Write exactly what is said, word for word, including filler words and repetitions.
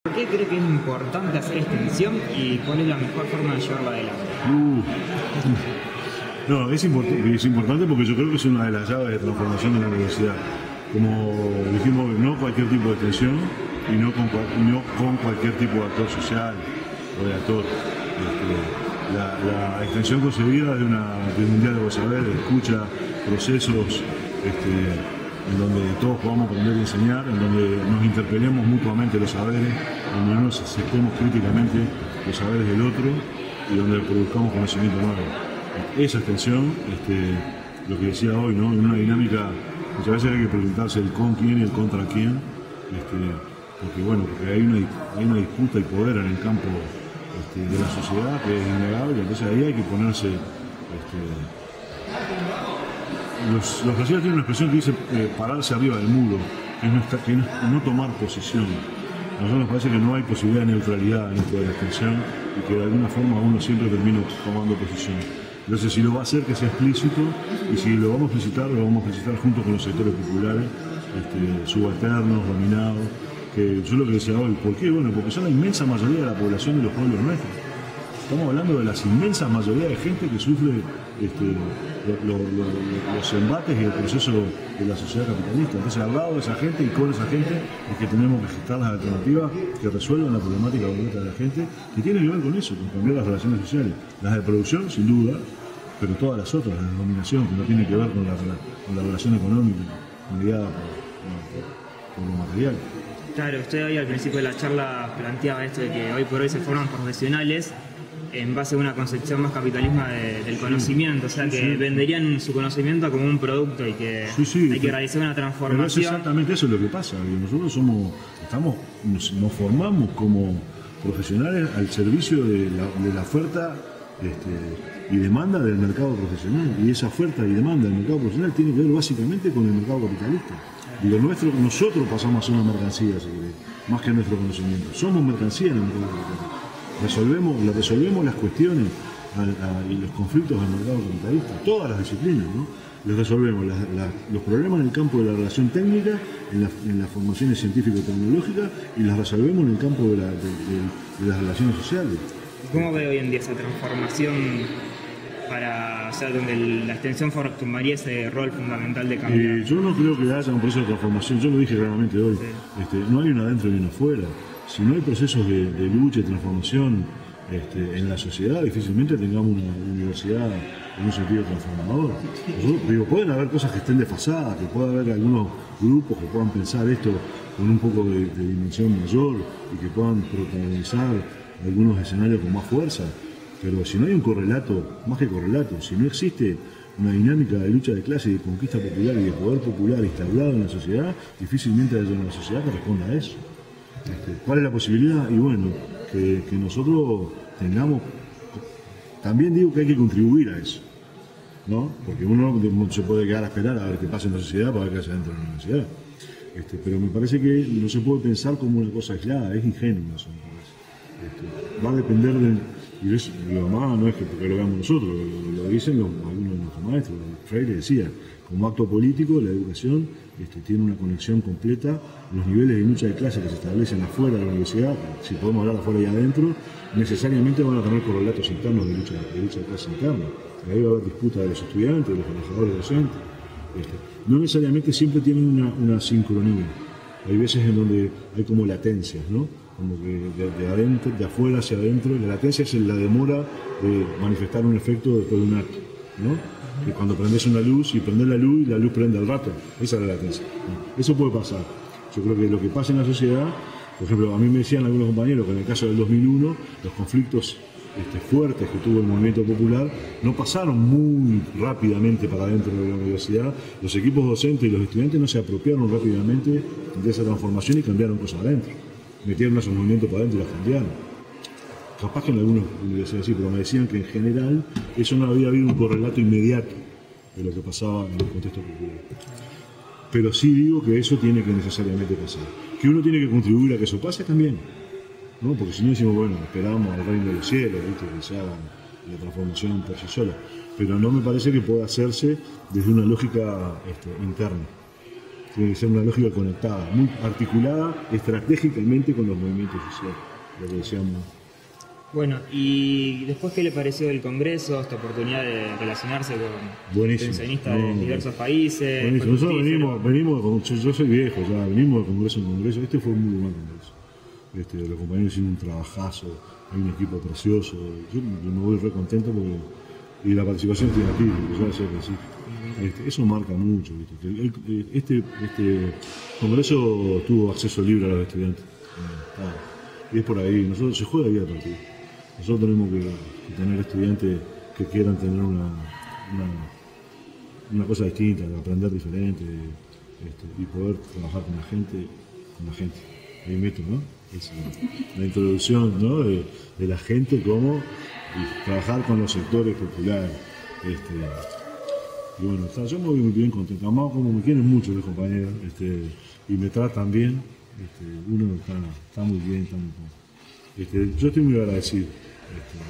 ¿Por qué cree que es importante hacer extensión y cuál es la mejor forma de llevarla adelante? Uh. No, es, import es importante porque yo creo que es una de las llaves de transformación de la universidad. Como dijimos, no cualquier tipo de extensión y no con, no con cualquier tipo de actor social o de actor. Este, la, la extensión concebida de, una, de un diálogo de saber, de escucha, procesos, este, en donde todos podamos aprender y enseñar, en donde nos interpelemos mutuamente los saberes, donde no nos aceptemos críticamente los saberes del otro y donde produzcamos conocimiento nuevo. Esa extensión, este, lo que decía hoy, ¿no? En una dinámica, muchas veces hay que preguntarse el con quién y el contra quién, este, porque bueno, porque hay una, hay una disputa y poder en el campo este, de la sociedad que es innegable, entonces ahí hay que ponerse. Este, los, los brasileños tienen una expresión que dice eh, pararse arriba del muro, que es no, estar, que no, no tomar posición. A nosotros nos parece que no hay posibilidad de neutralidad en esto de la extensión y que de alguna forma uno siempre termina tomando posición. Entonces, si lo va a hacer, que sea explícito, y si lo vamos a explicitar, lo vamos a explicitar junto con los sectores populares, este, subalternos, dominados, que yo lo que decía hoy, ¿por qué? Bueno, porque son la inmensa mayoría de la población de los pueblos nuestros. Estamos hablando de las inmensas mayoría de gente que sufre este, lo, lo, lo, los embates y el proceso de la sociedad capitalista. Entonces, al lado de esa gente y con esa gente es que tenemos que gestar las alternativas que resuelvan la problemática concreta de la gente, que tiene que ver con eso, con cambiar las relaciones sociales. Las de producción, sin duda, pero todas las otras, las de dominación, que no tienen que ver con la, con la relación económica, mediada por, por, por lo material. Claro, usted hoy al principio de la charla planteaba esto de que hoy por hoy se forman profesionales en base a una concepción más capitalismo de, del conocimiento, o sea que sí, sí. venderían su conocimiento como un producto y que sí, sí, hay que realizar una transformación. Pero es exactamente eso es lo que pasa, que nosotros somos, estamos, nos, nos formamos como profesionales al servicio de la, de la oferta este, y demanda del mercado profesional, y esa oferta y demanda del mercado profesional tiene que ver básicamente con el mercado capitalista. Y lo nuestro, nosotros pasamos a ser una mercancía, si querés, más que nuestro conocimiento. Somos mercancía en el mercado capitalista. Resolvemos, le resolvemos las cuestiones a, a, y los conflictos del mercado capitalista, todas las disciplinas, ¿no? Les resolvemos la, la, los problemas en el campo de la relación técnica, en, la, en las formaciones científico-tecnológicas, y las resolvemos en el campo de, la, de, de, de las relaciones sociales. ¿Cómo ve hoy en día esa transformación para, o sea, donde la extensión tomaría ese rol fundamental de cambio? Eh, yo no creo que haya un proceso de transformación, yo lo dije claramente hoy, sí. este, no hay una adentro ni una afuera. Si no hay procesos de, de lucha y transformación este, en la sociedad, difícilmente tengamos una universidad en un sentido transformador. Yo, digo, pueden haber cosas que estén desfasadas, que pueda haber algunos grupos que puedan pensar esto con un poco de, de dimensión mayor y que puedan protagonizar algunos escenarios con más fuerza, pero si no hay un correlato, más que correlato, si no existe una dinámica de lucha de clase y de conquista popular y de poder popular instaurado en la sociedad, difícilmente haya una sociedad que responda a eso. Este, ¿Cuál es la posibilidad? Y bueno, que, que nosotros tengamos, también digo que hay que contribuir a eso, ¿no? Porque uno se puede quedar a esperar a ver qué pasa en la sociedad para ver qué hace dentro de la universidad. Este, pero me parece que no se puede pensar como una cosa aislada, es ingenuo eso. Este, va a depender del... Y eso, lo más no es que porque lo veamos nosotros, lo, lo dicen los, algunos de nuestros maestros. Freire decía, como acto político, la educación este, tiene una conexión completa. Los niveles de lucha de clase que se establecen afuera de la universidad, si podemos hablar afuera y adentro, necesariamente van a tener correlatos internos de lucha de, lucha de clase interna. Ahí va a haber disputa de los estudiantes, de los trabajadores docentes. Este, no necesariamente siempre tienen una, una sincronía. Hay veces en donde hay como latencias, ¿no? Como que de, de adentro, de afuera hacia adentro, la latencia es la demora de manifestar un efecto después de un acto, ¿no? Que cuando prendes una luz y prendes la luz y la luz prende al rato, esa es la latencia. Eso puede pasar. Yo creo que lo que pasa en la sociedad, por ejemplo, a mí me decían algunos compañeros que en el caso del dos mil uno, los conflictos este, fuertes que tuvo el movimiento popular no pasaron muy rápidamente para dentro de la universidad. Los equipos docentes y los estudiantes no se apropiaron rápidamente de esa transformación y cambiaron cosas adentro. Metieron esos movimientos para adentro y las cambiaron. Capaz que en algunas universidades sí, pero me decían que en general eso no había habido un correlato inmediato de lo que pasaba en el contexto popular. Pero sí digo que eso tiene que necesariamente pasar. Que uno tiene que contribuir a que eso pase también, ¿no? Porque si no decimos, bueno, esperamos al reino de los cielos, ¿viste? Que se haga la transformación por sí sola. Pero no me parece que pueda hacerse desde una lógica este, interna. tiene que ser una lógica conectada, muy articulada estratégicamente con los movimientos sociales, lo que decíamos. Bueno, y después, ¿qué le pareció del Congreso, esta oportunidad de relacionarse con pensionistas no, de diversos países? Buenísimo. Nosotros venimos, venimos yo, yo soy viejo ya, venimos de Congreso en Congreso, este fue un muy buen Congreso. Este, los compañeros hicieron un trabajazo, hay un equipo precioso, yo, yo me voy re contento porque, y la participación estudiantil, ya sé que sí. Este, eso marca mucho, ¿viste? El, el, este, este Congreso tuvo acceso libre a los estudiantes, ah, y es por ahí, nosotros se juega ahí a partir. Nosotros tenemos que, que tener estudiantes que quieran tener una, una, una cosa distinta, aprender diferente este, y poder trabajar con la gente, con la gente. Ahí meto, ¿no? Es la introducción, ¿no? de, de la gente como y trabajar con los sectores populares. Este, y bueno, está, yo me voy muy bien contento. Además, como me quieren mucho los compañeros este, y me tratan bien, este, uno está, está muy bien, está muy bien. Este, yo estoy muy agradecido. Este,